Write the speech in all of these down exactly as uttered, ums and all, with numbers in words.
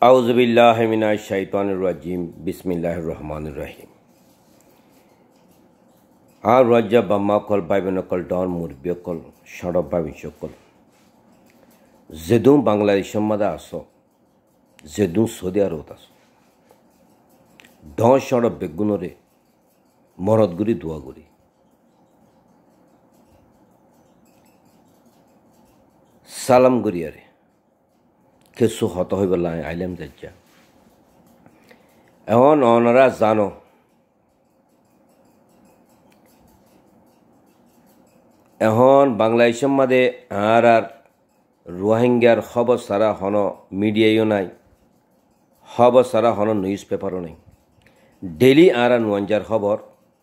আউযুবিল্লাহি মিনাশ শাইতানির রাজিম বিসমিল্লাহির রহমানির রহিম। আর রাজ্য বাম্মাকল বাইবেনকল ডন মুরবিয়কল সড়ক বাবিসকল যেদুম বাংলাদেশের মাদা আসো যেদুম সৌদি আরবত আসো ডন সড়ক বেগুনরে মরদগুড়ি দোয়াগুড়ি সালাম গরিয়ারে কিছু হত হইব লাই আইলাম যাজ্জা এখন অনারা জানো এখন বাংলাদেশের মাঝে আর আর রোহিঙ্গার খবর সারা হন মিডিয়াও নাই, খবর সারা হন নিউজ পেপারও নাই। ডেলি আর আর রোহিঙ্গার খবর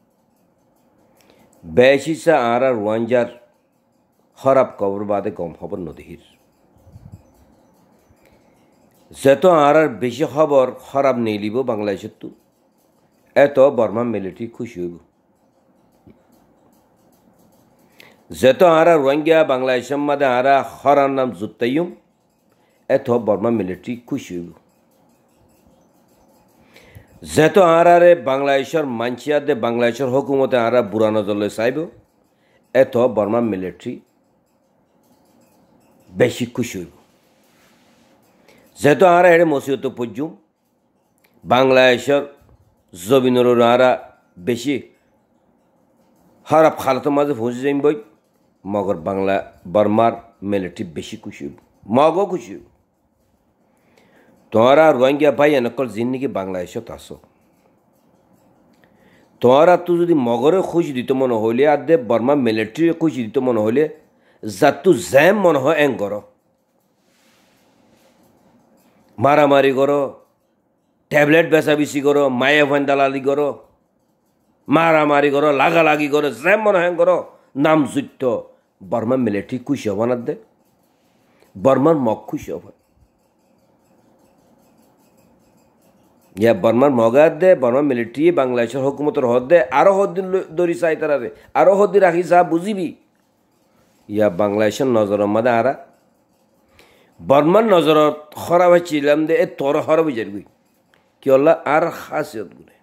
বেশিসা আর আর রোহিঙ্গার খরাব খবর বাদে কম খবর নদীর যত আর আর বেশি খবর খরাব নেই লিব বাংলাদেশের তো এত বর্মা মিলিটারি খুশি হইব। যত আর আর রোহিঙ্গা বাংলাদেশের মাঝে আর খরার নাম জুতাইম এত বর্মা মিলিটারি খুশি হইব। যত আর আরে বাংলাদেশের মানসিয়াদে বাংলাদেশের হুকুমতে আর বুড়া নজরলে চাইব এত বর্মা মিলিটারি বেশি খুশি হইব। যেহেতু আর এর মসিহত পর্যুম বাংলাদেশের জমিনের আর বেশি খারাপ হালতের মাঝে পৌঁছে যাইম বই মগর বাংলা বর্মার মিলিটারি বেশি খুশি হইব, মগও খুশি হইব। তোরা রোহিঙ্গা ভাই এনেকল জিন্দিগি বাংলাদেশত আসো তোরা তো যদি মগরে খুশি দিত মনে হইলে আর দে বর্মা মিলিটারি খুশি দিত মনে হইলে যাতু জ্যাম মনে হয় এং কর মারামারি করো, ট্যাবলেট বেচাবেচি করো, মায়ে ভান দালালি করো, মারামারি করো, লাগালাগি করো, জ্যাম মনে হয় করো নাম যুদ্ধ বর্মা মিলিটারি খুশি হব না দে বর্মার মগ খুশি হব ইয়া বর্মার মগার দে বর্মা মিলিটারি বাংলাদেশের হুকুমতের হদ দে আরো হদ্দিন দড়ি চাই তারারে আরো হদ্দি রাখি যা বুঝিবি ইয়া বাংলাদেশের নজরের মাঝে আরা বর্মার নজরত খরাব হয়েছিলাম দে এ তোর হরব যারবি কি হল্লা আর খাসিয়ত গুলো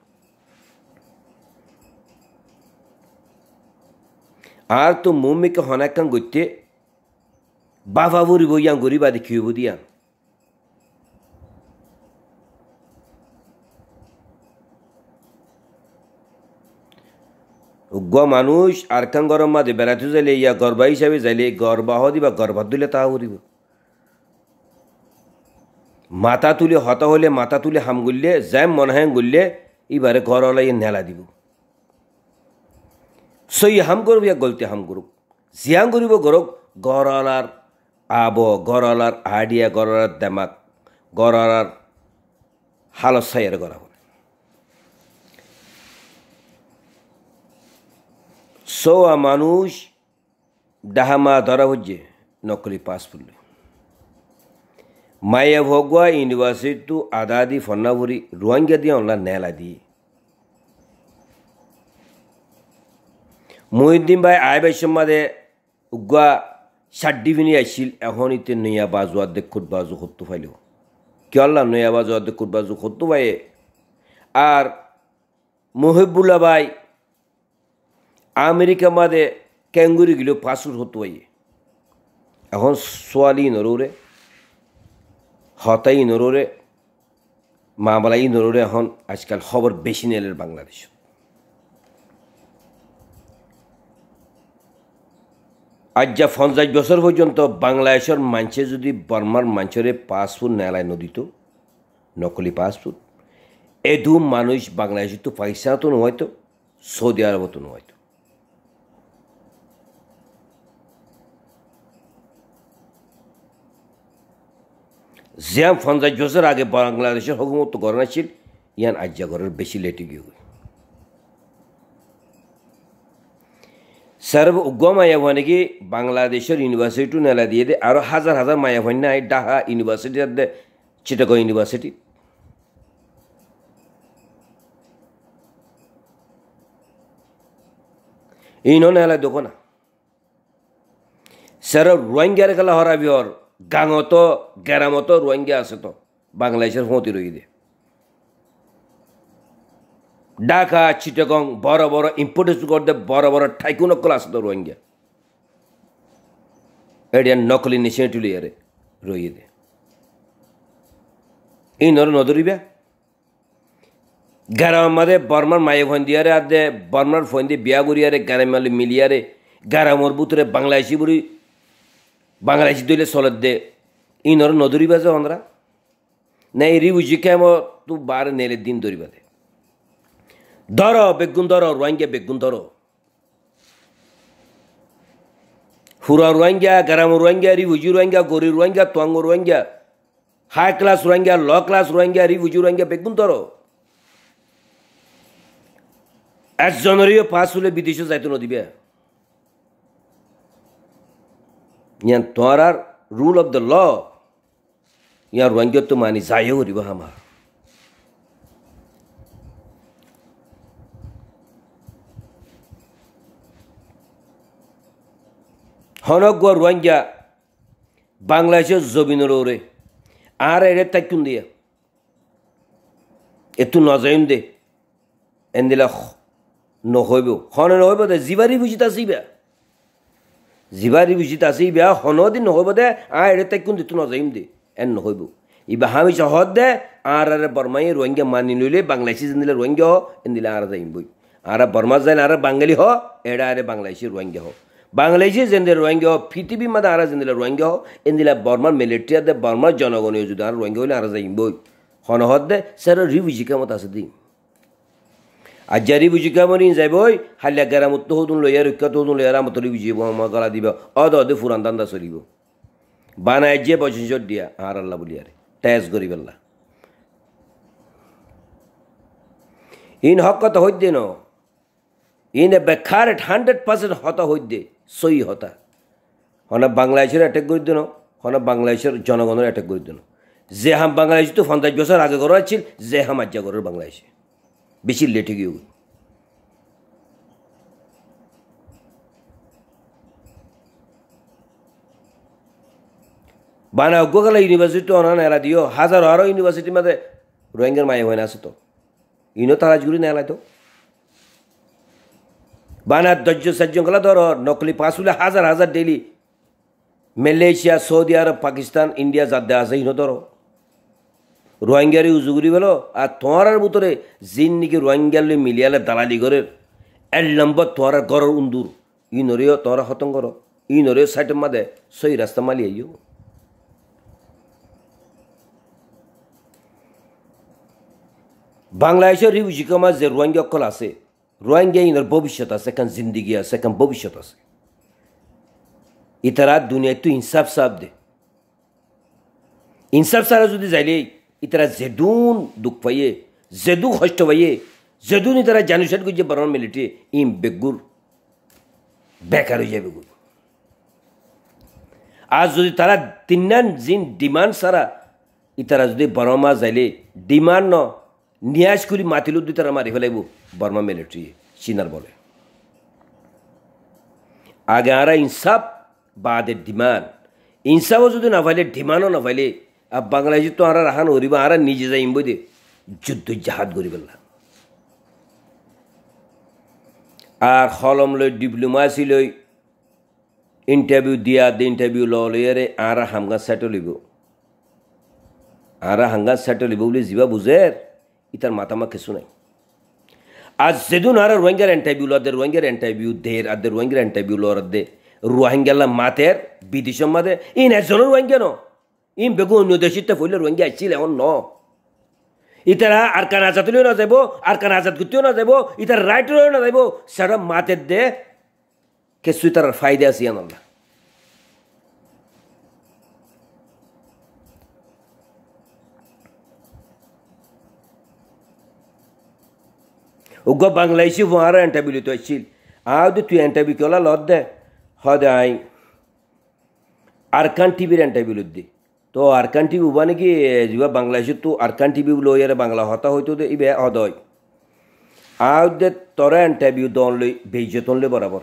আর তো মুমিকে হনাকান গইতে বাবা বুড়িব ইয়াং গরিবা দেখিব দিয়া উগ্র মানুষ আর কান গরম মাঝে বেড়াতে যাইলে ইয়া গর্বা হিসাবে যাইলে গর্বাহ দিবা গর্বা দিলে তা উড়িব মাথা তুলে হতা হলে মাথা তুলে হাম গুললে জ্যাম মনে হয় গুললে এবারে ঘর ওলাই নেলা দিব সই হাম করব ইয়া গলতে হাম করুক জিয়াং করিব গরক গড়ালার আব গড়ালার আইডিয়া গড়ালার দেমাক গড়ালার হালত সাইয়ের গড়াব সো মানুষ ডাহামা ধরা হচ্ছে নকলি পাস ফুললে মায়া ভগুয়া ইউনিভার্সিটি টু আদাদি ফন্নাবুরি রোহিঙ্গা দিয়ে অনলা নেলা দিয়ে মহিউদ্দিন ভাই আয় ভাই সম্মাদে উগুয়া সার্টিফিনি আসছিল এখন ইতে নয়া বাজু অর্ধেক খুদ বাজু হত্তু ফাইল কি আল্লাহ নয়া বাজু অর্ধেক খুদ বাজু হত্তু ভাই আর মহিবুল্লাহ ভাই আমেরিকা মাদে ক্যাঙ্গুরি গিলো পাসুর হতো ভাই এখন সোয়ালি নরুরে হতাই নরুরে মা বালাই নরুরে এখন আজকাল খবর বেশি নেলের বাংলাদেশ আজ যা পঞ্চাশ বছর পর্যন্ত বাংলাদেশের মানুষে যদি বর্মার মানুষের পাসপোর্ট নেলায় নদীত নকলি পাসপোর্ট এদু মানুষ বাংলাদেশে তো পয়সা তো নয়তো সৌদি আরব তো নয়তো জিয়াম পঞ্চাশ বছর আগে বাংলাদেশের হুকুমত গড়না ছিল ইয়ান আজ্জা ঘরের বেশি লেটে গিয়ে সর্ব উগ্র মায়াভানে কি বাংলাদেশের ইউনিভার্সিটি নেলা দিয়ে দে আরো হাজার হাজার মায়াভান নাই ডাহা ইউনিভার্সিটি দে চিটাগং ইউনিভার্সিটি ইনো নেলা দেখো না সর রোহিঙ্গার গেলা হরাবি ওর গাঙত গেরামতো রোহিঙ্গা আছে তো বাংলাদেশের ফতি রই দে ঢাকা চিটাগং বড় বড় ইম্পোর্টেন্স করতে বড় বড় ঠাইকুন অকল আছে তো রোহিঙ্গা এডিয়া নকলি নেশনে লিয়ারে রইয়ে দে এই নর নদরিবা গারাম মাদে বর্মার মায়ে ফোন দিয়ারে আর দে বর্মার ফোন দিয়ে বিয়া করিয়ারে গারাম মালে মিলিয়ারে গারামর বুতরে বাংলাদেশি বুড়ি বাংলাদেশি দইলে চলত দে এই নর নদরিবা যে অন্ধ্রা না এই রিবুজি কেম তু বার নেলে দিন ধরিবা দে ধর বেগুন ধর রোহিঙ্গা বেগুন ধর হুরা রোহিঙ্গা গারাম রোহিঙ্গা রিবুজি রোহিঙ্গা গরি রোহিঙ্গা তোয়াঙ্গ Rohingya high class Rohingya low class Rohingya refugee Rohingya বেগুন ধর একজনেরও পাস হলে বিদেশে যাইতে নদিবে ইয়ান তোমার আর রুল অফ দ্য ল ইয়ার রোহিঙ্গা তো মানি যাইও করিব আমার হনক রোহিঙ্গা বাংলাদেশের জমিনের ওরে আর এর তাকুন দিয়ে একটু নজাইম দে এনদিলা নহইব হন নহইব দে জিবারি বুঝিত আসিবা জিবারি বুঝিত আসিবা হনদিন নহইব দে আর এর তাকুন দিতু নজাইম দে এন নহইব ইবা হামি সহদ দে আর আর বর্মাই রোহিঙ্গা মানি লইলে বাংলাদেশি জিনিলে রোহিঙ্গা হ এনদিলা আর যাইম বই আর বর্মা যাই আর বাঙালি হ এড়া আরে বাংলাদেশি রোহিঙ্গা হ বাংলাদেশি যেন রোহিঙ্গা পৃথিবী মাদে আর যেন রোহিঙ্গা এনদিলা বর্মার মিলিটারি দে বর্মার জনগণীয় যদি আর রোহিঙ্গা হইলে আর যাইম বই হনহদ দে স্যার রিবুজি কামত আছে দি আর যা রিবুজি কামনি যাইবই হালিয়া গেরামত তো হতুন লইয়া রক্ষা তো হতুন লইয়া রামত রিবুজি গলা দিবা অদ অদে ফুরান দান্দা চলিব বানায় যে বছর দিয়া আর আল্লাহ বলি আরে ট্যাস গরিব আল্লাহ ইন হক কথা হইতে ন ইনে বেকার হান্ড্রেড পার্সেন্ট হতা হইতে সই হতা হনা বাংলাদেশের অ্যাটাক করে দিন হনা বাংলাদেশের জনগণের অ্যাটাক করে দিন যে হাম বাংলাদেশ তো পঞ্চাশ বছর আগে করা ছিল যে হাম আজ্ঞা করার বাংলাদেশে বেশি লেটে গিয়ে বানা অজ্ঞকালা ইউনিভার্সিটি অনান এলা দিও হাজার আরও ইউনিভার্সিটির মধ্যে রোহিঙ্গার মায়ে হয় না আছে তো ইনো তারাজগুড়ি নেলা তো বানা দজ্জ সজ্জঙ্কলা ধরো নকলি পাস হলে হাজার হাজার Delhi Malaysia Saudi Arab Pakistan India যাতে আছে ইনো ধরো রোহিঙ্গারি উজুগুড়ি বলো আর তোমার ভিতরে জিন নাকি রোহিঙ্গালে মিলিয়ালে দালালি করে এক নম্বর তোমার ঘরের উন্দুর ই নরেও তোরা হতং করো ই নরেও সাইটের মাদে সই রাস্তা মালি আইও বাংলাদেশের রিফিউজি কামার যে রোহিঙ্গা অকল আছে রোহিঙ্গা ইনার ভবিষ্যৎ আছে এখন জিন্দিগি আছে এখন ভবিষ্যৎ আছে ইতারা দুনিয়ায় তো ইনসাফ সাফ দে ইনসাফ সারা যদি যাইলে ইতারা যেদুন দুঃখ পাইয়ে যেদু কষ্ট পাইয়ে যেদুন ইতারা জানুসার করছে বর্মা মিলিটারি ইম বেগুর বেকার হয়ে যাবে আর যদি তারা তিনান জিন ডিমান্ড সারা ইতারা যদি বর্মা যাইলে ডিমান্ড ন নিয়াজ করি মাতিল দুই তারা মারি ফেলাইব বর্মা মিলিটারি চিনার বলে আগে আরা ইনসাফ বাদে ডিমান্ড ইনসাফও যদি না পাইলে ডিমান্ডও না পাইলে আর বাংলাদেশে তো আরা রাখান হরিবা আরা নিজে যাইম বই দে যুদ্ধ জাহাজ করি পেলা আর হলম লই ডিপ্লোমাসি লই ইন্টারভিউ দিয়া দে ইন্টারভিউ ল লইয়ারে আরা হামগা সেটেল হইব আরা হাঙ্গা সেটেল হইব বলে যাবা বুঝের ইতার মাথামা কিছু নাই আজ যেদিন আর রোহিঙ্গার ইন্টারভিউ লদে রোহিঙ্গার ইন্টারভিউ দের আর দে রোহিঙ্গার ইন্টারভিউ লর দে রোহিঙ্গালা মাতের বিদেশের মাঝে ইন একজনের রোহিঙ্গা ন ইম বেগু অন্য দেশিতে ফইলে রোহিঙ্গা আসছিল এখন ন ইতারা আর কান আজাদলেও না যাব আর কান আজাদ করতেও না যাব ইতার রাইটেও না যাব সেটা মাতের দে কিছু তার ফায়দা আছে আল্লাহ উগ্র বাংলাদেশি আর ইন্টারভিউ তো আসছিল আও তুই ইন্টারভিউ কেলা লত দে হদে আই আরকান টিভির ইন্টারভিউ দি তো আরকান টিভি উবা নাকি যা বাংলাদেশে তো আরকান টিভি লই আর বাংলা হতা হয়তো দে ইবে হদয় আও দে তোরা ইন্টারভিউ দন লই বেইজতন লই বরাবর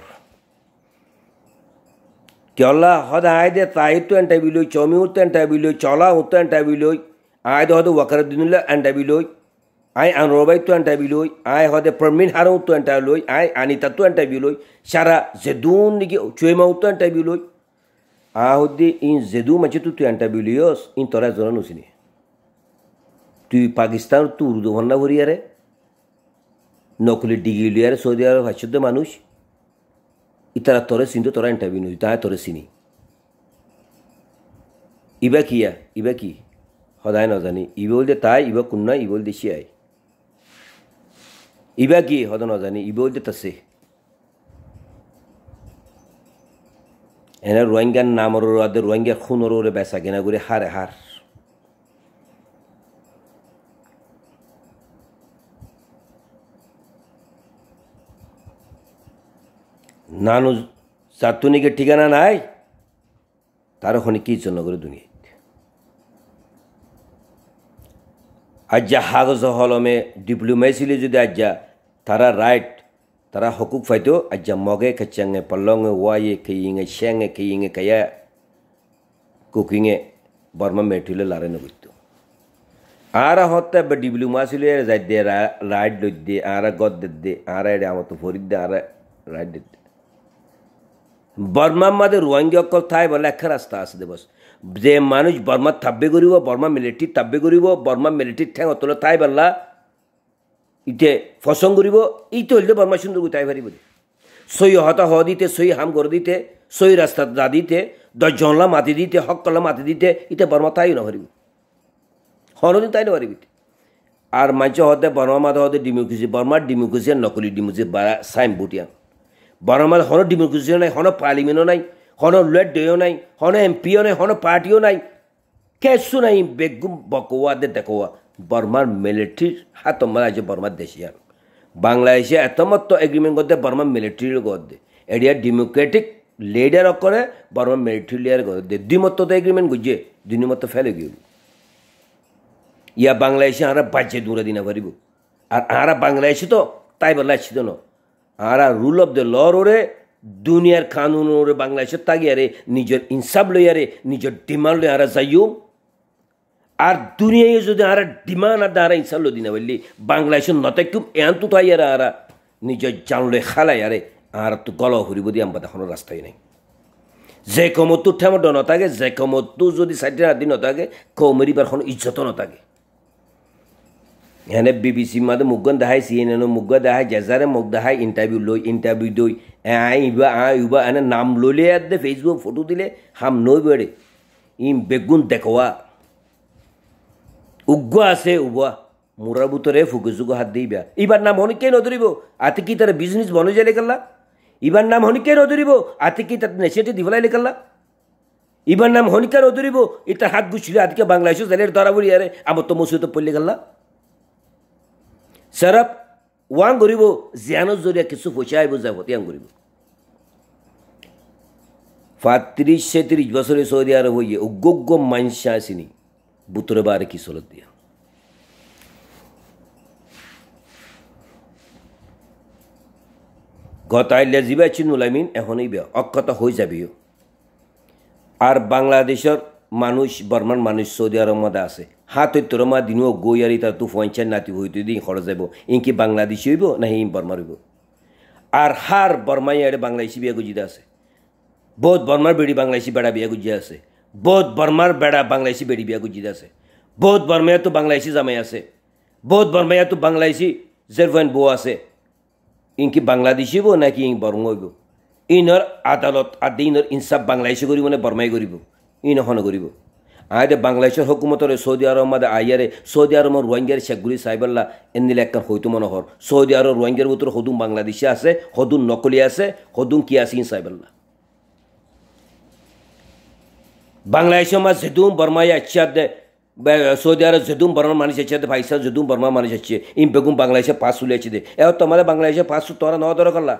কেলা হদে আই দে তাই তো ইন্টারভিউ লই চমি উত্তর ইন্টারভিউ লই চলা উত্তর ইন্টারভিউ লই আই হয়তো ওয়াকারুদ্দিনুল্লাহ এন্টাবি লই আই আনোরবাই তো এন্টাবি লই আই হয়তো পারমিন হারও তো এন্টাবি লই আই আনিতা তো এন্টাবি লই সারা জেদুন নিকি চুয়েমাও তো এন্টাবি লই আ হদ্দি ইন জেদু মাঝে তুই তুই এন্টাবি লিয়স ইন তোরা জোরা নসিনি তুই পাকিস্তান তুই উর্দু ভন্না ভরিয়ারে নকলি ডিগ্রি লিয়ারে সৌদি আরব হাসুদ্ধ মানুষ ইতারা তোরে চিনতো তোরা ইন্টারভিউ নই তাই তোরে চিনি ইবা কিয়া ইবা কি সদায় নজানি ইবা বলতে তাই ইবা কোন নাই ইবা বলতে শিয়াই ইবা কি সদা নজানি ইবা বলতে তাছে এনে রোহিঙ্গার নামর আদে রোহিঙ্গার খুনর ওরে বেসা কেনা করে হারে হার নানু চাতুনিকে ঠিকানা নাই তার ওখানে কি জন্য করে দুনিয়া আজ্জা হাগজ হলমে ডিপ্লোমেসিলে যদি আজ্জা তারা রাইট তারা হকুক ফাইতো আজ্জা মগে কাচাঙ্গে পল্লঙে ওয়ায়ে কেইঙে শ্যাঙে কেইঙে কায়া কুকিংয়ে বর্মা মেটুলে লারে নগিত আর হত্যা বা ডিপ্লোমাসিলে যাই দে রাইট লই দে আর গদ দে আর এডে আমার তো ফরিদ দে আর রাইট দে বর্মার মাঝে রোহিঙ্গা অকল থাই বলে এক রাস্তা আছে দে বস যে মানুষ বর্মা থাব্বে করিব বর্মা মিলিটারি থাব্বে করিব বর্মা মিলিটারি ঠ্যাং অতলে থাই বললা ইতে ফসং করিব ইতে হইলে বর্মা সুন্দর গুতাই পারিব সই হতা হ দিতে সই হাম করে দিতে সই রাস্তা দা দিতে দশ জনলা মাতি দিতে হক কলা মাতি দিতে ইতে বর্মা তাই না পারিব হনদিন তাই না পারিব আর মাঞ্চ হতে বর্মা মাথা হতে ডিমোক্রেসি বর্মার ডিমোক্রেসি নকলি ডিমোক্রেসি বাড়া সাইম বুটিয়া বর্মার হন ডিমোক্রেসিও নাই হন পার্লিমেন্টও নাই হন লেট ডেও নাই হন এমপিও নাই হন পার্টিও নাই কেসু নাই বেগুম বকোয়া দে দেখোয়া বর্মার মিলিটারির হাত মারা আছে বর্মার দেশিয়ান বাংলাদেশে এতমত এগ্রিমেন্ট করতে বর্মার মিলিটারির করতে এরিয়া ডেমোক্রেটিক লিডার করে বর্মার মিলিটারি লিডার করতে দ্বিমত তো এগ্রিমেন্ট গুজিয়ে দুনিমত ফেলে গিয়ে ইয়া বাংলাদেশে আরা বাজে দূরে দিনা পারিব আর আরা বাংলাদেশে তো তাই বলা ছিল না আরা রুল অফ দ্য লর ওরে দুনিয়ার কানুন ওরে বাংলাদেশের তাগিয়ারে নিজের ইনসাফ লইয়ারে নিজের ডিমান্ড লই আরা যাইও আর দুনিয়ায় যদি আরা ডিমান্ড আর আরা ইনসাফ লো দিনা বললি বাংলাদেশের নতাকুম এনতু তাই আরা আরা নিজের জানলে খালাই আরে আর তো গল হরিব দিয়ে আমরা দেখানোর রাস্তায় নাই যে কমতো ঠেমটো নথাকে যে কমতো যদি সাইডে রাতি নথাকে কৌমেরিবার কোনো ইজ্জত নথাকে এনে বিবিসি মাদে মুগন দেখাই সিএনএন মুগ দেখাই জেজারে মুখ দেখাই ইন্টারভিউ লই ইন্টারভিউ দই আই ইবা আ ইবা এনে নাম লইলে আর দে ফেসবুক ফটো দিলে হাম নই বেড়ে ইম বেগুন দেখোয়া উগ্র আছে উবা মুরার বুতরে ফুকুজুগো হাত দিবা ইবার নাম হনি কে নধরিব আতে কি তার বিজনেস বনে যাইলে কাল্লা ইবার নাম হনি কে নধরিব আতে কি তার নেশাটি দিবলাইলে কাল্লা ইবার নাম হনিকার নধরিব ইতার হাত গুছিলে আজকে বাংলাদেশ জেলের ধরা বলি আরে আমার তো মুসিবত পড়লে কাল্লা সারাপ ওয়াং করিব জিয়ানোর জরিয়া কিছু পয়সা আইব যাব তিয়াং করিব পাঁত্রিশ সেত্রিশ বছরে সৌদি আরব হইয়ে উগ্র মানসা আসিনি বুতরে বারে কি চলত দিয়া গত আইলে জিবা চিনুল আমিন এখনই বেয়া অক্ষত হয়ে যাবিও আর বাংলাদেশের মানুষ বর্মার মানুষ সৌদি আরব মধ্যে আছে হাত তোর মা দিনও গইয়ারি তার তু পঞ্চায়েত নাতি হইতে দিন খরচ যাব ইনকি বাংলাদেশি হইব না ইন বর্মার হইব আর হার বর্মাই আরে বাংলাদেশি বিয়া গুজিতে আছে বহুত বর্মার বেড়ি বাংলাদেশি বেড়া বিয়া গুজিয়ে আছে বহুত বর্মার বেড়া বাংলাদেশি বেড়ি বিয়া গুজিতে আছে বহুত বর্মায় তো বাংলাদেশি জামাই আছে বহুত বর্মায় তো বাংলাদেশি জেরভাইন বউ আছে ইনকি বাংলাদেশি হইব নাকি ইন বর্মা হইব ইনর আদালত আদি ইনর ইনসাফ বাংলাদেশি করিব না বর্মাই করিব ইন হন করিব আয়দে বাংলাদেশের হকুমতরে সৌদি আরব মাদে আইয়ারে সৌদি আরবের রোহিঙ্গার শেখগুলি সাইবাল্লা এনিলে একটা হইতো মনোহর সৌদি আরব রোহিঙ্গার ভিতরে হদুম বাংলাদেশি আছে হদুম নকলি আছে হদুম কি আছে ইন সাইবাল্লা বাংলাদেশের মাঝ যেদুম বর্মায় আচ্ছা দে সৌদি আরব যেদুম বর্মার মানুষ আছে দে ভাইসা যেদুম বর্মার মানুষ আছে ইন বেগুম বাংলাদেশে পাঁচ চলে আছে দে এ তোমাদের বাংলাদেশে পাঁচ তোরা ন দর করলা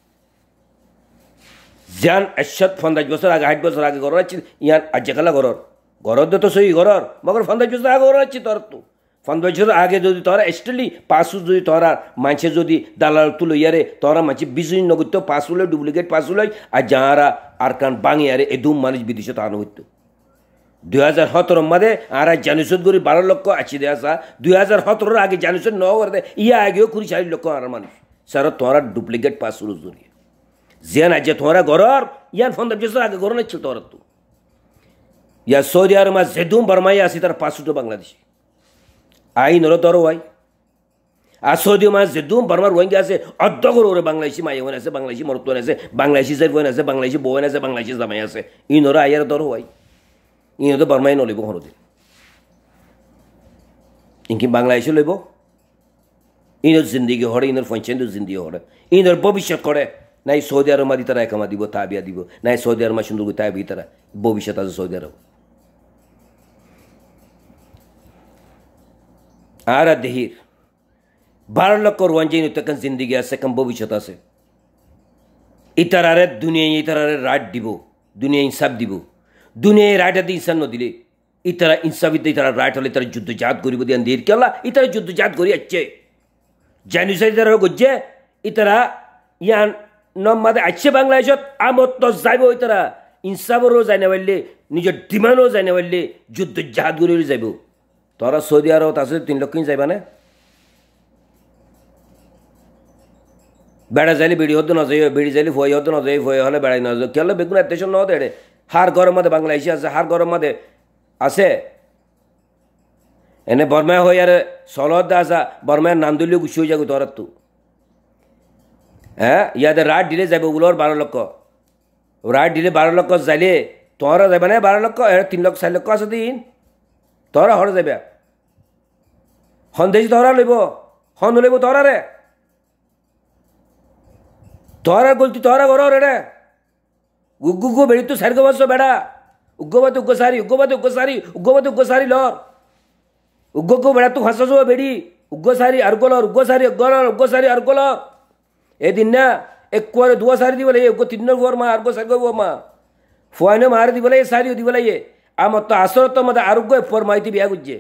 যান একশত পঞ্চাশ বছর আগে ষাট বছর আগে ঘর আছে ইয়ান আজকালা ঘর ঘর তো সই ঘর মগর পঞ্চাশ বছর আগে ঘর আছে তোর তো পঞ্চাশ বছর আগে যদি তোরা এক্সট্রালি পাঁচশো যদি তোরা মাঝে যদি দালাল তুলো ইয়ারে তোরা মাঝে বিজনেস নগত্য পাঁচ হলে ডুপ্লিকেট পাঁচ হলে আর যারা আর কান বাঙে আরে এদুম মানুষ বিদেশে তাহানো হইতো দুই হাজার সতেরো মাদে আর জানুসত করি বারো লক্ষ আশি দেয়া আসা দুই হাজার সতেরোর আগে জানুসত ন করে ইয়া আগেও কুড়ি চারি লক্ষ আর মানুষ স্যার তোরা ডুপ্লিকেট পাস শুরু করি জিয়ান আজ তোরা ঘর ইয়ান ফোন দেবছ আগে ঘর নিচ্ছিল তোরা তো ইয়া সৌদি আরব মা জেদুম বর্মাই আসি তার পাঁচশো বাংলাদেশি আইন ওরা ধরো ভাই আর সৌদি মা জেদুম বর্মার ওয়াঙ্গি আছে অর্ধ করে ওরে বাংলাদেশি মাই বোন আছে বাংলাদেশি মরতন আছে বাংলাদেশি সাইড বোন আছে বাংলাদেশি বোন আছে বাংলাদেশি জামাই আছে ইন ওরা আইয়ার ধরো ভাই ইন তো বর্মাই নলিব হরদিন ইনকি বাংলাদেশে লইব ইনোর জিন্দিগি হরে ইনোর পঞ্চায়েত জিন্দিগি হরে ইনোর ভবিষ্যৎ করে নাই সৌদি আরব মাদি তারা একামা দিব তাবিয়া দিব নাই সৌদি আরব মা সুন্দর করে তাবি তারা ভবিষ্যৎ আছে সৌদি আরব আর দেহির বারো লক্ষ রোয়াঞ্জিন তখন জিন্দিগি আছে কম ভবিষ্যৎ আছে ইতারারে দুনিয়া ইতারারে রাইট দিব দুনিয়া ইনসাফ দিব দুনিয়ায় রাইট আদি ইনসান নদিলে ইতারা ইনসাফ ইতে ইতারা রাইট হলে তারা যুদ্ধ জাত করিব দিয়ে দের কেলা ইতারা যুদ্ধ জাত করি আসছে জানুসাই তারা গজ্জে ইতারা ইয়ান নমাদে আসছে বাংলাদেশত আমত তো যাইব ইতারা ইনসাফরও যাই না পারলে নিজের ডিমান্ডও যাই না পারলে যুদ্ধ জাত করি যাইব তোরা সৌদি আরব আছে তিন লক্ষ যাইবা না বেড়া যাইলে বেড়ি হতে না যাই বেড়ি যাইলে ভয় হতে না যাই ভয় হলে বেড়াই না যাই কেলে বেগুন অ্যাটেনশন ন দেড়ে হার গরম মধ্যে বাংলাদেশি আছে হার গরম মধ্যে আছে এনে বর্মায় হয়ে আর সলদ আসা বর্মায় নাম দিলেও গুছি হয়ে যাবো তোর তো হ্যাঁ ইয়াদের রাত দিলে যাবে ওগুলোর বারো লক্ষ রাত দিলে বারো লক্ষ যাইলে তোরা যাবে না বারো লক্ষ এর তিন লক্ষ চার লক্ষ আছে দিন তোরা হরে যাবে সন্দেশ তোরা লইব সন লইব তোরা রে তোরা গলতি তোরা ঘর রে উগ্গু উগ্গো বেড়ি তো সারি গবাস বেড়া উগ্গবাতে উগ্গ সারি উগ্গবাতে উগ্গ সারি উগ্গবাতে উগ্গ সারি লর উগ্গো বেড়া তো হাসাস বেড়ি উগ্গ সারি আর গলর উগ্গ সারি গলর উগ্গ সারি আর গলর এদিন না এক কুয়ারে দুয়া সারি দিব লাগে উগ্গ তিন ফোর মা আর গো সারি গো মা ফুয়াইনে মারি দিব লাগে সারিও দিব লাগে আমার তো আসরত মধ্যে আরোগ্য ফোর মাইতি বিয়া গুজছে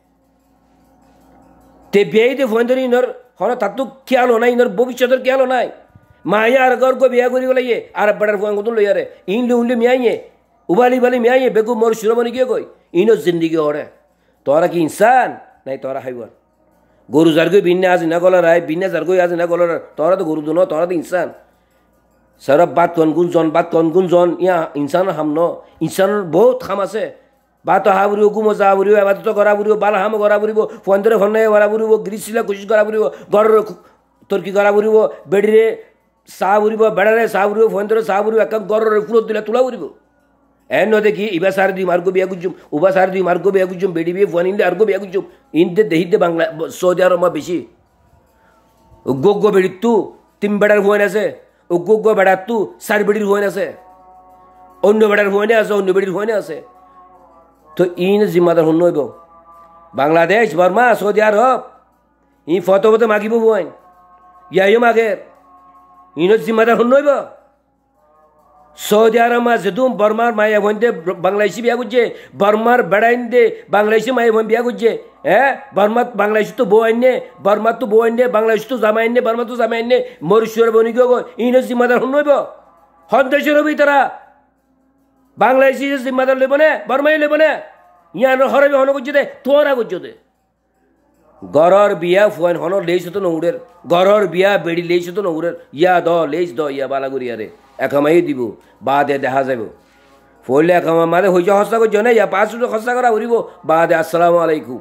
তে বিয়াই দে ফোন ধরি ইনর হন তার তো খেয়াল নাই ইনর ভবিষ্যতের খেয়াল নাই মায়া আর গর গো বিয়া করি বলে আর বড়ার ফুয়াং কত লই আরে ইনলে উনলে মিয়াইয়ে উবালি বালি মিয়াইয়ে বেগু মোর শিরোমণি গিয়ে কই ইনো জিন্দিগি হরে তোরা কি ইনসান নাই তোরা হাইবার গরু জারগই বিন্নে আজ না গলার আয় বিন্নে জারগই আজ না গলার তোরা তো গরু দুন তোরা তো ইনসান সরব বাত কন গুণ জন বাত কন গুণ জন ইয়া ইনসান হাম ন ইনসানের বহুত খাম আছে বাত হাবুরিও গুমো যা বুড়িও এবার তো গড়া বুড়িও বাল হাম গড়া বুড়িব ফন্দরে ফন্নে গড়া বুড়িব গ্রিসিলা কুচিস গড়া বুড়িব গড়র তর্কি গড়া বুড়িব বেড়িরে চাহ বুড়িব বেড়ারে চাহ বুড়িব ফন্দরে চাহ বুড়িব এক গড়রে ফুলত দিলে তোলা বুড়িব এন দেখি ইবা সার দুই মার্গ বিয়া গুজুম উবা সার দুই মার্গ বিয়া গুজুম বেড়ি বিয়ে ফোন ইনলে আর্গ বিয়া গুজুম ইনতে দেহিতে বাংলা সৌদি আরব বেশি উগ্গ বেড়ির তু তিন বেড়ার ফোন আছে উগ্গ বেড়ার তু চার বেড়ির ফোন আছে অন্য বেড়ার ফোনে আছে অন্য বেড়ির ফোনে আছে তো ইন জিম্মাদার শুন নইব বাংলাদেশ বর্মা সৌদি আরব ই ফটো ফটো মাগিব ফোন ইয়াইও মাগের ইনত জিম্মাদার শুন নইব সৌদি আরব মা যেদুম বর্মার মায়ে বোন দে বাংলাদেশি বিয়া করছে বর্মার বেড়াইন দে বাংলাদেশি মায়ে বোন বিয়া করছে হ্যাঁ বর্মা বাংলাদেশি তো বউ আইনে বর্মার তো বউ আইনে বাংলাদেশ তো জামাই আইনে বর্মা তো জামাই আইনে মরিশ্বর বনি গো ইনত জিম্মাদার শুন নইব সন্দেশের হবি তারা বাংলাদেশি জিম্মাদার লইব না বর্মাই লইব না ইয়ান হরবি হন করছে দে তোরা করছো দে গরর বিয়া ফুয়ান হন লেইছ তো নৌরের গরর বিয়া বেড়ি লেইছ তো নৌরের ইয়া দ লেইছ দ ইয়া বালাগুড়ি আরে একামাই দিব বাদে দেখা যাব ফলে একামা মারে হইছে হস্তা করছো না ইয়া পাঁচ হস্তা করা উড়িব বাদে আসসালামু আলাইকুম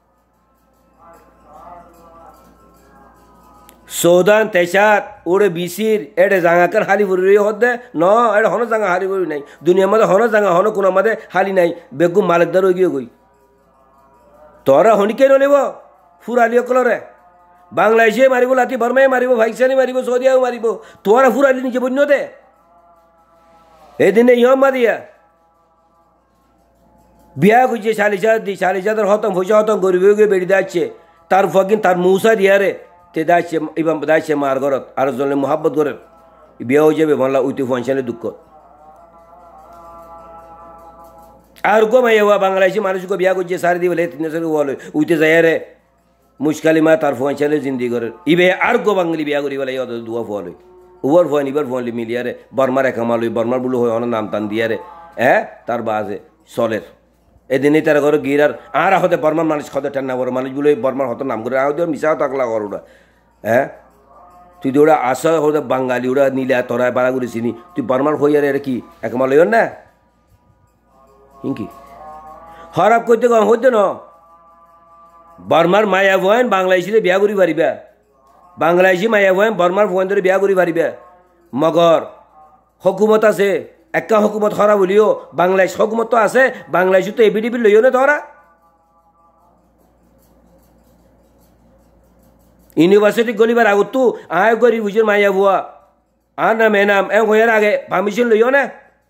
সৌদান তেসাত ওরে বিসির এডে জাঙাকার হালি ভরি হদে ন এটা হন জাঙা হালি ভরি নাই দুনিয়ার মধ্যে হন জাঙা হন কোন মধ্যে হালি নাই বেগুম মালিকদার হয়ে গিয়ে গই তোরা হনিকে নলিব ফুরালি অকলরে বাংলাদেশে মারিব লাতি বর্মায় মারিব ভাইকসানি মারিব সৌদিয়াও মারিব তোরা ফুরালি নিজে বন্য দে এদিনে ইয়ম মারিয়া বিয়া করছে শালিশা দি শালিশাদের হতম হইসা হতম গরিব গিয়ে বেড়ি যাচ্ছে তার ফকিন তার মৌসা দিয়ারে তে দাইছে এবার দাইছে মার ঘরত আর জনে মোহাব্বত করে বিয়া হয়ে যাবে ভাল্লা উইতে ফনসানে দুঃখ আর গো মাই হওয়া বাংলাদেশি মানুষকে বিয়া করছে সারি দিয়ে বলে তিন সালে ওয়ালে উইতে যায় রে মুশকালি মা তার ফনসানে জিন্দি করে ইবে আর গো বাঙালি বিয়া করি বলে দুয়া ফোয়ালে ওর ফোন ইবার ফোন মিলিয়া রে বর্মার একামাল বর্মার বলে হয় অনেক নাম টান দিয়া রে হ্যাঁ তার বাজে চলের এদিনই তারা ঘরে গিয়ে আর আর হতে বর্মার মানুষ হতে ঠান্না করে মানুষগুলো বর্মার হতো নাম করে আহতে মিশা থাকলা কর ওরা হ্যাঁ তুই তো ওরা আসা হতে বাঙালি ওরা নীলা তোরা বাড়াগুড়ি চিনি তুই বর্মার হই আর কি একমাল হইর না কি খারাপ করতে কম হইতে ন বর্মার মায়া ভয়েন বাংলাদেশিতে বিয়া করি পারিবা বাংলাদেশি মায়া ভয়েন বর্মার ভয়েন ধরে বিয়া করি পারিবা মগর হকুমত আছে একা হকুমত খারাপ হলিও বাংলাদেশ হকুমত তো আছে বাংলাদেশ তো এবিডিবি লইও না ধরা ইউনিভার্সিটি গলিবার আগত তো আয় গরি বুঝির মাইয়া বুয়া আর নাম এ নাম এ হইয়ার আগে পারমিশন লইও না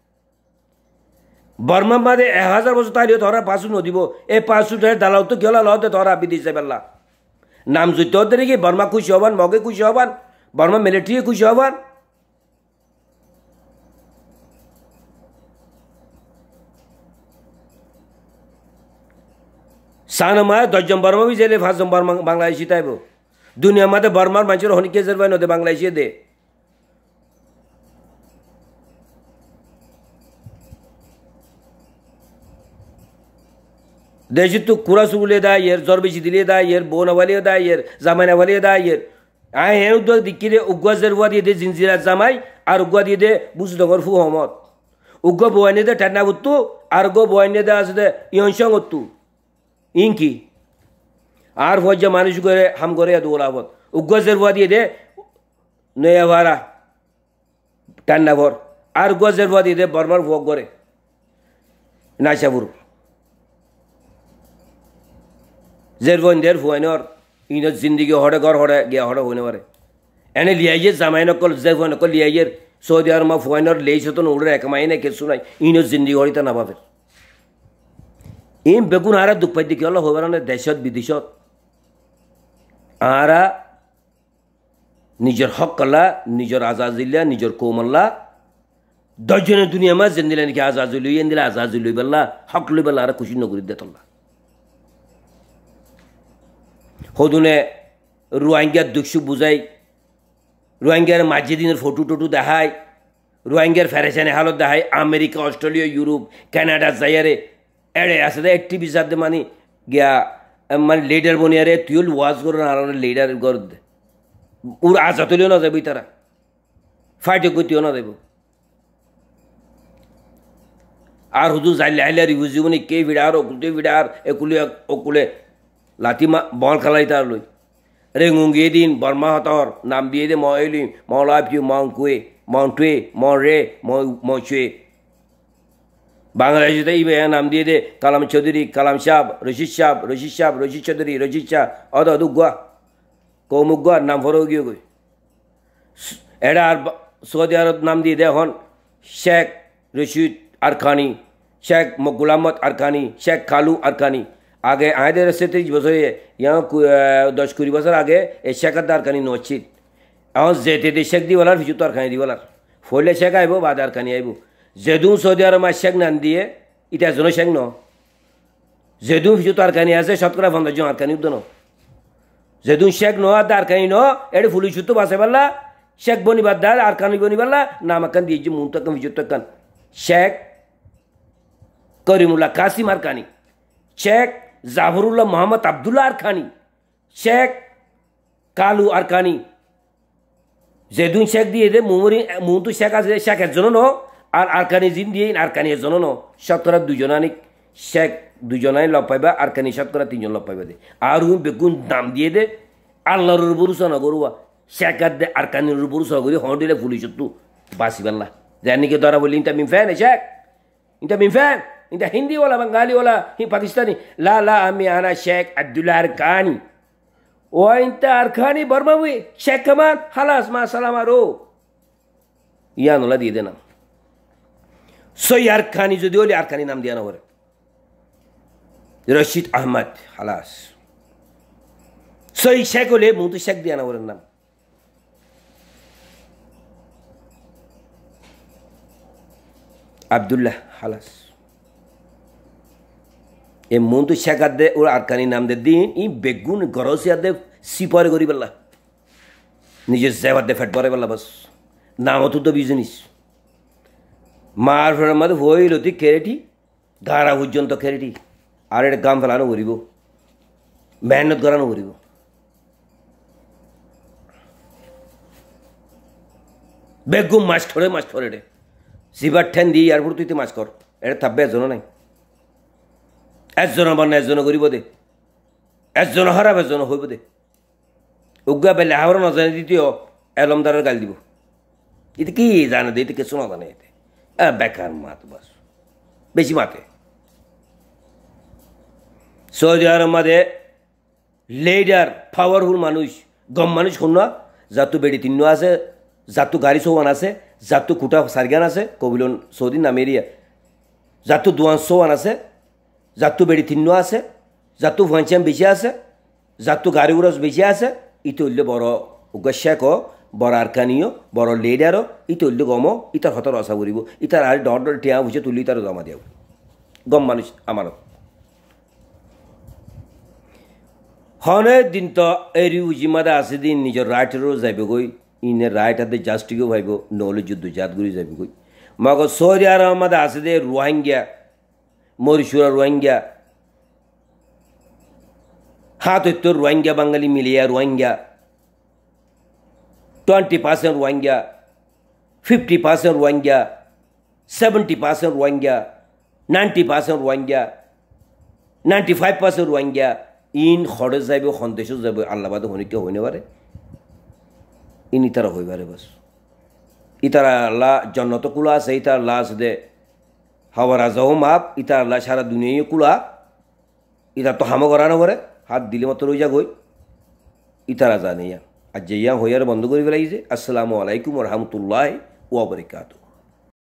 বর্মা বাদে এক হাজার বছর তাইলেও ধরা পাঁচশো নদিব এই পাঁচশো দালাল তো গেলা লতে ধরা বিদেশে বেলা নাম যুদ্ধ হতে নাকি বর্মা খুশি হবান মগে খুশি হবান বর্মা মিলিটারি খুশি হবান সানমায় দশজন বর্মা বি জেলে পাঁচজন বর্মা বাংলাদেশি তাইব দুনিয়ার মাঝে বর্মার মানুষের হনিকে জেরবাই নদে বাংলাদেশে দে দেশে তো কুড়া সুগুলে দেয় এর জ্বর বেশি দিলে দেয় এর বোনাওয়ালিও দেয় এর জামাইনাওয়ালিও দেয় এর আয় হ্যাঁ উদ্যোগ দিকিরে উগুয়া জেরুয়া দিয়ে দে জিনজিরাত জামাই আর উগুয়া দিয়ে দে বুঝডঙ্গর ফু হমত উগ্র বোয়াইনে দে ঠান্ডা উত্তু আর গো বোয়াইনে দে আছে দে ইয়নসং উত্তু ইনকি আর ফজ্জা মানুষ করে হাম করে দৌড়াবত উগ্র জেরুয়া দিয়ে দে নয়া ভাড়া ঠান্ডা ভর আর উগ্র জেরুয়া দিয়ে দে বর্মার ভোগ করে নাচাবুর জেরবন দের ফুয়াইনর ইনত জিন্দিগি হড়ে ঘর হড়ে গিয়া হড়ে হইনে পারে এনে লিয়াইয়ে জামাই নকল জেরবন নকল লিয়াইয়ের সৌদি আরব মা ফুয়াইনর লেইছ তো উড়ে একমাই না কিছু নাই ইনত জিন্দিগি হড়িতে না পাবে ইম বেগুন আরা দুঃখ পাই দেখি হলো হবার না দেশত বিদেশত আরা নিজের হক কলা নিজের আজাজিল্লা নিজের কৌমল্লা দশজনের দুনিয়া মা জেন দিলে নাকি আজাজি লই এন দিলে আজাজি লই বেলা হক লই বেলা আরা খুশি নগরী দে তল্লা হদুনে রোহিঙ্গার দুঃখ বুঝাই রোহিঙ্গার মাঝে দিনের ফটো টটো দেখায় রোহিঙ্গার ফেরেশানি হালত দেখায় আমেরিকা অস্ট্রেলিয়া ইউরোপ কানাডা যাইয়ারে এড়ে আছে দে একটি বিচার দে মানে গিয়া মানে লিডার বনিয়ারে তুই ওয়াজ করো না আর লিডার গর দে ওর আজাতলিও না যাবি তারা ফাইটে গতিও না দেব আর হুজু যাইলে আইলে রিভিউ জীবনে কে ভিড়ার ওকুলতে ভিড়ার একুলে ওকুলে লাঠি মা বল খেলাই তার লই রেঙ্গুঙ্গিয়ে দিন বর্মা হতর নাম দিয়ে দে ময়লি মলাপিউ মংকুয়ে মন্টুয়ে মরে মচুয়ে বাংলাদেশে এই নাম দিয়ে দে কালাম চৌধুরী কালাম সাহ রশিদ সাহ রশিদ সাহ রশিদ চৌধুরী রশিদ শাহ অদ অদুগুয়া কৌমুগুয়া নাম ফরো গিয়ে গই এটা আর সৌদি আরব নাম দিয়ে দে হন শেখ রশিদ আরখানি শেখ গোলামত আরখানি শেখ খালু আরখানি আগে আয়দের সে তেইশ বছর ইয়া দশ কুড়ি বছর আগে এই শেখার দারকানি নচ্ছিত এখন যেতে দে শেখ দিওয়ালার ভিজু তরকানি দিওয়ালার ফলে শেখ আইব বা দারকানি আইব যেদু সৌদি আরব আর শেখ নান দিয়ে ইটা জন শেখ ন যেদু ভিজু তরকানি আছে শতকরা পঞ্চাশ জন আরকানি উদ্দ ন যেদু শেখ ন আর দারকানি ন এটি ফুলি সুতো বাসে পারলা শেখ বনিবার দার আরকানি বনিবারলা নাম আকান দিয়ে মুন তকান ভিজু তকান শেখ করিমুল্লাহ কাসিম আরকানি শেখ জাফরুল্লাহ মোহাম্মদ আবদুল্লাহ আরখানি শেখ কালু আরখানি যেদুন শেখ দিয়ে দে মুমরি মুহূর্ত শেখ আছে শেখ একজন ন আর আরখানি জিন দিয়ে আরখানি একজন ন শতকরা দুজনানিক শেখ দুজনাই লব পাইবা আরখানি শতকরা তিনজন লব পাইবা দে আর বেগুন দাম দিয়ে দে আল্লাহর ভরসা না করুয়া শেখ আর দে আরখানির ভরসা করি হন্ডিলে পুলিশ তু বাসি পাল্লা জানিকে ধরা বলি ইনটা মিম ফ্যান শেখ ইনটা মিম ফ্যান इंटा हिंदी वाला बंगाली वाला ही पाकिस्तानी ला ला अमी आना शेख अब्दुल्ला अरकानी ओ इंटा अरकानी बर्मा हुई शेख कमान हलास मा सलाम रो या नोला दिए देना सोई अरकानी जो दियोली अरकानी नाम दिया ना वरे रशीद अहमद हलास सोई शेख ओले मुंतु शेख दिया ना वरे नाम अब्दुल्ला हलास এ মন্তু শেখার দে ওর আরকানি নাম দে দিন ই বেগুন গরসিয়া দে সিপারে করি পেলা নিজের জেবার দে ফেট পরে পেলা বাস নাম তো তো বিজনিস মার ফেরার মধ্যে হইল তুই কেরেটি গাড়া পর্যন্ত খেরিটি আর এটা গাম ফেলানো করিব মেহনত করানো করিব বেগুম মাছ ঠরে মাছ ঠরে রে সিবার ঠেন দিয়ে ইয়ার পর তুই মাছ কর এটা থাকবে এজনও নাই একজনের বান্না একজনে করিব দে একজন হারাব একজন হইব দে উগা বেলে হাওড়া নজানে দ্বিতীয় এলমদারের গাল দিব এতে কি জানে দে এতে কিছু না জানে এতে বেকার মাত বাস বেশি মাতে সৌদি আরব মাঝে লিডার পাওয়ারফুল মানুষ গম মানুষ শুন না যাতু বেড়ি তিন্ন আছে যাতু গাড়ি চৌহান আছে যাতু কুটা সারগান আছে কবিলন সৌদি নামেরিয়া যাতু দোয়ান চৌহান আছে যাতু বেড়ি তিন্ন আছে যাতু ফাঞ্চাম বেশি আছে যাতু গাড়ি উড়স বেশি আছে ইতে হইলে বড় উগাশ্যাক বড় আরকানীয় বড় লিডারও ইতে হইলে গম ইতার হতর আশা করিব ইতার আর ডর ডর টিয়া বুঝে তুলি তার জমা দিয়াব গম মানুষ আমানত হনে দিন তো এরি উজিমাদা আছে দিন নিজের রাইটেরও যাইবে গই ইনে রাইট হাতে জাস্টিকেও ভাইব নহলে যুদ্ধ জাতগুলি যাইবে গই মগ সৌদি আরব মাদে আছে দে রোহিঙ্গা মরিশুরা রোহিঙ্গা হাত হইতো রোহিঙ্গা বাঙালি মিলিয়া Rohingya twenty percent Rohingya fifty percent Rohingya seventy percent Rohingya ninety percent Rohingya ninety five percent Rohingya ইন খড়ে যাইব সন্দেশও যাব আল্লাহবাদে হনিকে হইনে পারে ইন ইতারা হই পারে বাস ইতারা আল্লাহ জন্নত কুলা আছে ইতার আল্লাহ আছে দে হাওয়া রাজাও মাপ ইতার আল্লাহ সারা দুনিয়ায় কুলা ইতার তো হামো করানো পারে হাত দিলে মতো রই যা গই ইতারা জানে ইয়া আর যে ইয়া হইয়ার বন্ধ করে ফেলাইছে আসসালামু আলাইকুম রহমতুল্লাহ ওয়া বারাকাতুহু।